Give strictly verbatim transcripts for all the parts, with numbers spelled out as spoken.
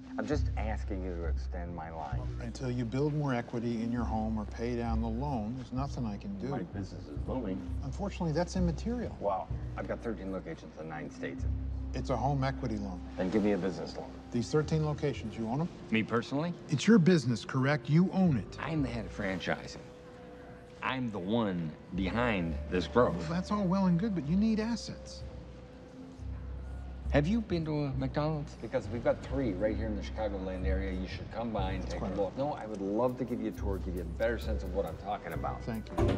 I'm just asking you to extend my line. Until you build more equity in your home or pay down the loan, there's nothing I can do. My business is booming. Unfortunately, that's immaterial. Well, I've got thirteen locations in nine states. It's a home equity loan. Then give me a business loan. These thirteen locations, you own them? Me personally? It's your business, correct? You own it. I'm the head of franchising. I'm the one behind this growth. Well, that's all well and good, but you need assets. Have you been to a McDonald's? Because we've got three right here in the Chicagoland area. You should come by and That's take a quite look. No, I would love to give you a tour, give you a better sense of what I'm talking about. Thank you.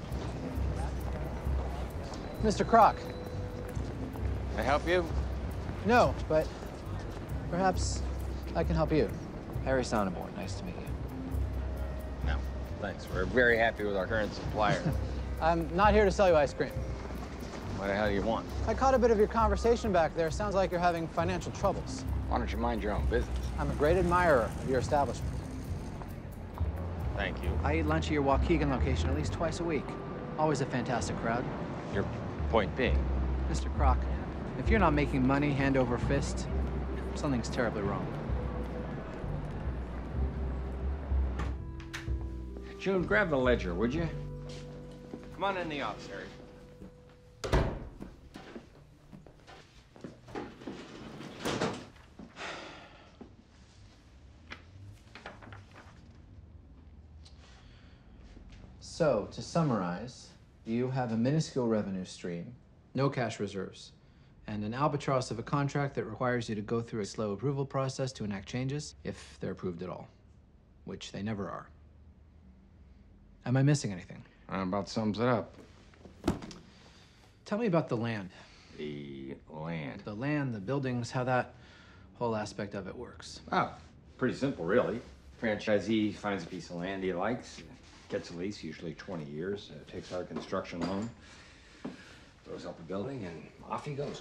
Mister Kroc. Can I help you? No, but perhaps I can help you. Harry Sonneborn, nice to meet you. No, thanks. We're very happy with our current supplier. I'm not here to sell you ice cream. What the hell do you want? I caught a bit of your conversation back there. Sounds like you're having financial troubles. Why don't you mind your own business? I'm a great admirer of your establishment. Thank you. I eat lunch at your Waukegan location at least twice a week. Always a fantastic crowd. Your point being? Mister Kroc, if you're not making money hand over fist, something's terribly wrong. June, grab the ledger, would you? Come on in the office, Harry. So, to summarize, you have a minuscule revenue stream, no cash reserves, and an albatross of a contract that requires you to go through a slow approval process to enact changes, if they're approved at all, which they never are. Am I missing anything? That about sums it up. Tell me about the land. The land. The land, the buildings, how that whole aspect of it works. Oh, pretty simple, really. Franchisee finds a piece of land he likes, gets a lease, usually twenty years, uh, takes out a construction loan, throws up a building, and off he goes.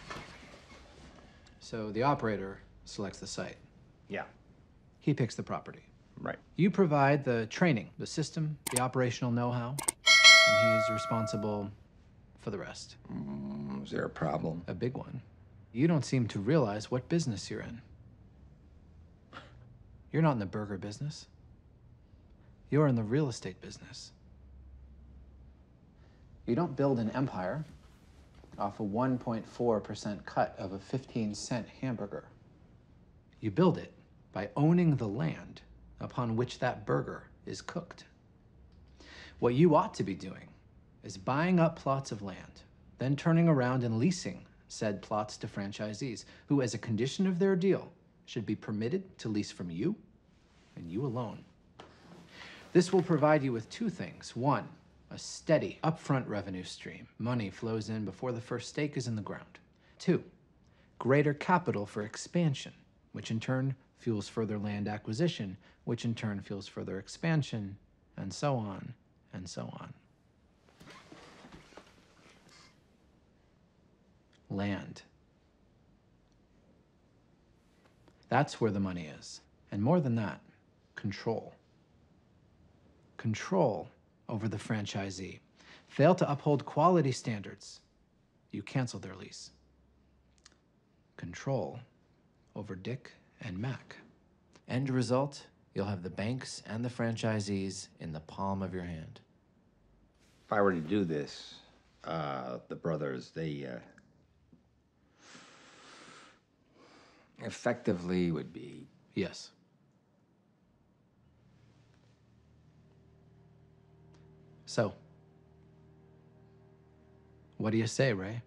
So the operator selects the site. Yeah, He picks the property. right. You provide the training, the system, the operational know-how, and he's responsible for the rest. Mm, is there a problem? A big one. You don't seem to realize what business you're in. You're not in the burger business. You're in the real estate business. You don't build an empire off a one point four percent cut of a fifteen cent hamburger. You build it by owning the land upon which that burger is cooked. What you ought to be doing is buying up plots of land, then turning around and leasing said plots to franchisees who, as a condition of their deal, should be permitted to lease from you and you alone. This will provide you with two things. One, a steady upfront revenue stream. Money flows in before the first stake is in the ground. Two, greater capital for expansion, which in turn fuels further land acquisition, which in turn fuels further expansion, and so on, and so on. Land. That's where the money is. And more than that, control. Control over the franchisee. Fail to uphold quality standards, you cancel their lease. Control over Dick and Mac. End result, you'll have the banks and the franchisees in the palm of your hand. If I were to do this, uh, the brothers, they, uh, effectively would be... Yes. So, what do you say, Ray?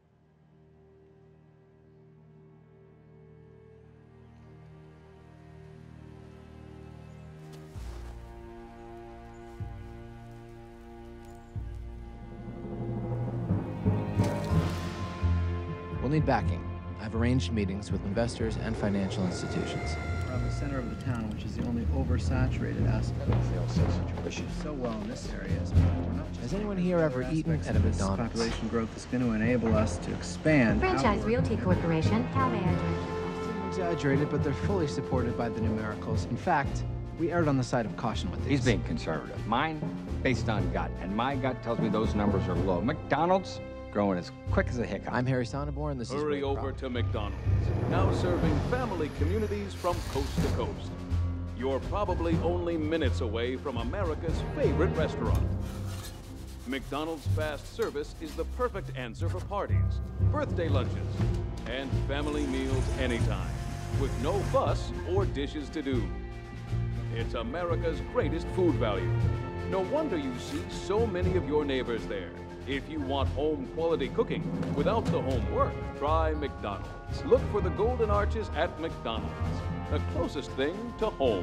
We'll need backing. I've arranged meetings with investors and financial institutions. We're on the center of the town, which is the only oversaturated aspect of the sales situation. So well in this area is we're not just. Has anyone here ever eaten at a McDonald's? Population growth is going to enable us to expand. Franchise Realty Corporation, how may I direct you? Exaggerated, but they're fully supported by the numericals. In fact, we erred on the side of caution with these. He's being conservative. Mine, based on gut, and my gut tells me those numbers are low. McDonald's, growing as quick as a hiccup. I'm Harry Sonneborn. This is Hurry Ray over Kroc. to McDonald's, now serving family communities from coast to coast. You're probably only minutes away from America's favorite restaurant. McDonald's fast service is the perfect answer for parties, birthday lunches, and family meals anytime, with no fuss or dishes to do. It's America's greatest food value. No wonder you see so many of your neighbors there. If you want home quality cooking without the home work, try McDonald's. Look for the golden arches at McDonald's, the closest thing to home.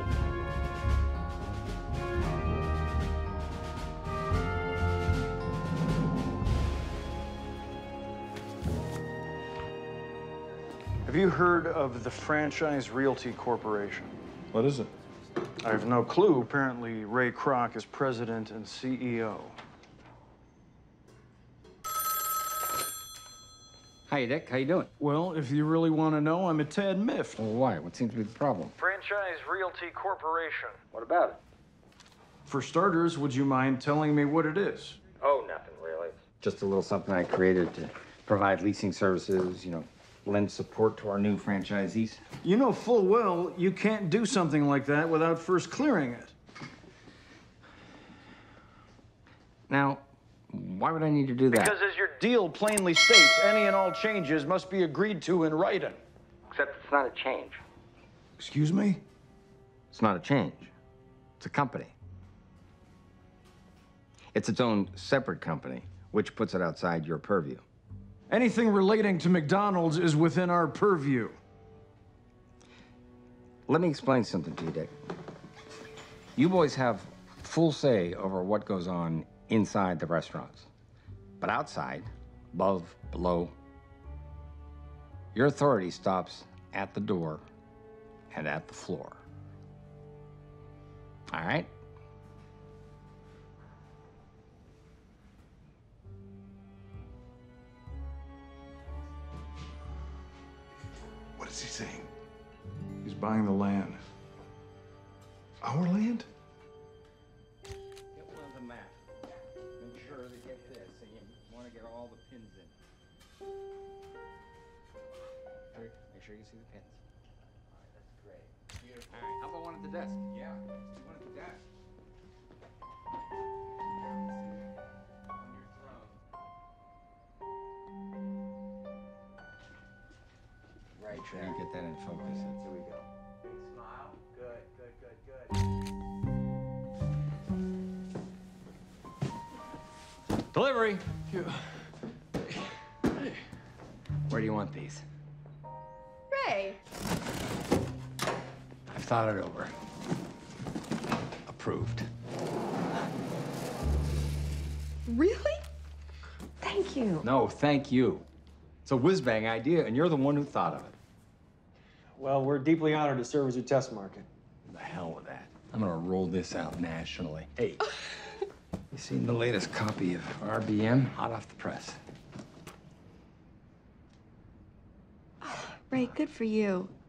Have you heard of the Franchise Realty Corporation? What is it? I have no clue. Apparently, Ray Kroc is president and C E O. Hi, Dick. How you doing? Well, if you really want to know, I'm a tad miffed. Well, why? What seems to be the problem? Franchise Realty Corporation. What about it? For starters, would you mind telling me what it is? Oh, nothing really. Just a little something I created to provide leasing services, you know, lend support to our new franchisees. You know full well you can't do something like that without first clearing it. Now, why would I need to do that? Because as your deal plainly states, any and all changes must be agreed to in writing. Except it's not a change. Excuse me? It's not a change. It's a company. It's its own separate company, which puts it outside your purview. Anything relating to McDonald's is within our purview. Let me explain something to you, Dick. You boys have full say over what goes on inside the restaurants. But outside, above, below, your authority stops at the door and at the floor. All right? What is he saying? He's buying the land. Our land? Get one of the map. Make sure to get this, so you want to get all the pins in. Make sure you see the pins. All right, that's great. Beautiful. All right, how about one at the desk? Yeah, one at the desk. On your throne. Right there. You get that in focus. Here we go. Big smile. Good, good, good, good. Delivery. Where do you want these? Ray. I've thought it over. Approved. Really? Thank you. No, thank you. It's a whiz-bang idea, and you're the one who thought of it. Well, we're deeply honored to serve as your test market. The hell with that. I'm gonna roll this out nationally. Hey, you seen the latest copy of R B M? Hot off the press. Ray, good for you.